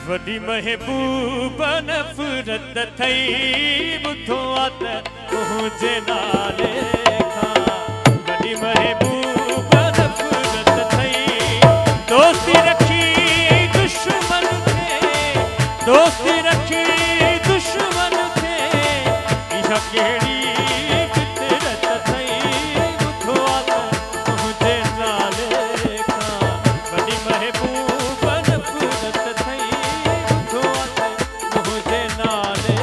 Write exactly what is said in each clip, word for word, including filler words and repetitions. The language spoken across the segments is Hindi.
वॾी महबूब नफ़रत थई ॿुधो आहे त मुंहिंजे नाले खां वॾी महबूब नफ़रत थई दोस्ती रखी दुश्मन खे दोस्ती रखी दुश्मन खे इहा कहिड़ी फितरत थई ॿुधो आहे त मुंहिंजे नाले खां वॾी महबूब नफ़रत थई ॿुधो आहे त मुंहिंजे नाले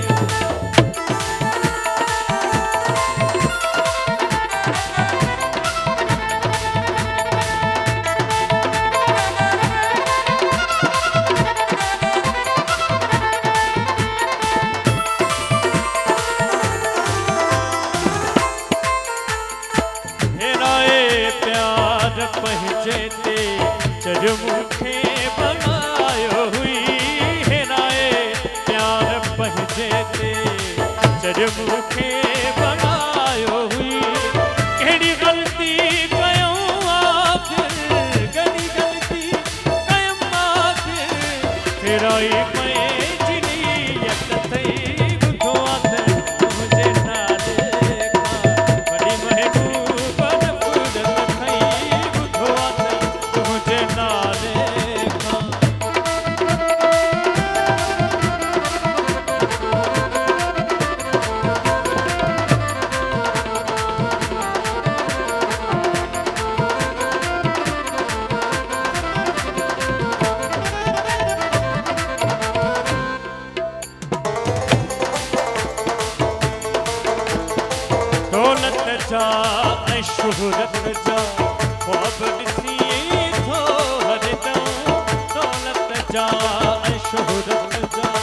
पंहिंजे ते चढ़ मूंखे बनायो हुई हेराए प्यार पंहिंजे ते चढ़ मूंखे बनायो हुई कहिड़ी ग़लती कयूं आख़िर कहिड़ी ग़लती कयूं आख़िर फेराई पंहिंजी नीयत थई ॿुधो आहे त मुंहिंजे नाले खां वॾी महबूब नफ़रत थई ॿुधो आहे त मुंहिंजे नाले खां दौलत जा ऐं शुहरत जा ख्वाब ॾिसी थो हरदम दौलत जा ऐं शुहरत जा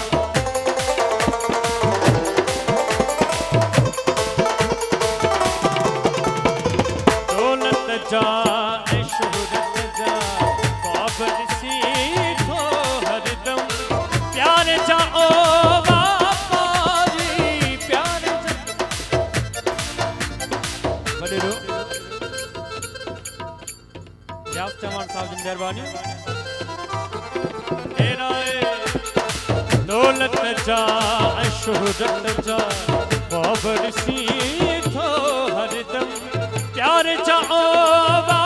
दौलत जा ऐं शुहरत जा ख्वाब ॾिसी थो हरदम प्यार जा ओ वापारी प्यार जा वॾेरो यास चौहान साहब जी महिरबानी दौलत जा ऐं शुहरत जा ख्वाब ॾिसी थो हरदम प्यार जा ओ